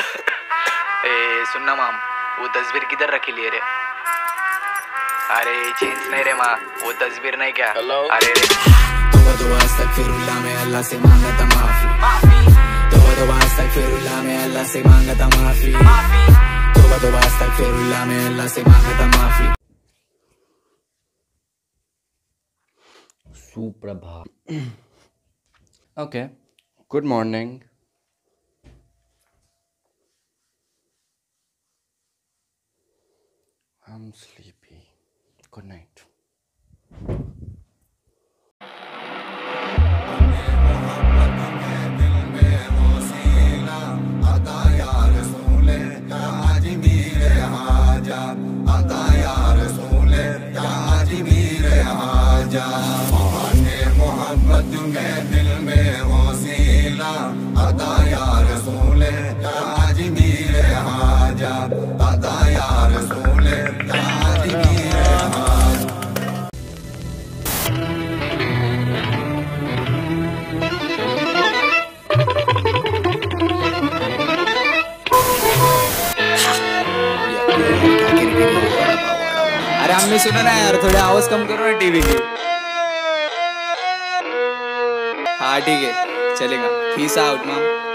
सुनना माम, वो तस्वीर किधर रखी लिए रे? अरे चेंज नहीं रे माँ, वो तस्वीर नहीं क्या? अरे रे दुआ अस्तगफिरुल्लाह में अल्लाह से मांगता माफी। दुआ अस्तगफिरुल्लाह में अल्लाह से मांगता माफी। दुआ अस्तगफिरुल्लाह में अल्लाह से मांगता माफी। सुप्रभात। Okay, good morning. I'm sleepy. Good night. मोहब्बत में दिल में वसीला अदा या रसूल अजमीर हाजा अदा या रसूल अजमीर हाजा। अरे हमने सुना ना यार, थोड़े आवाज कम करो ना टीवी की। हाँ ठीक है, चलेगा। Peace out ma'am.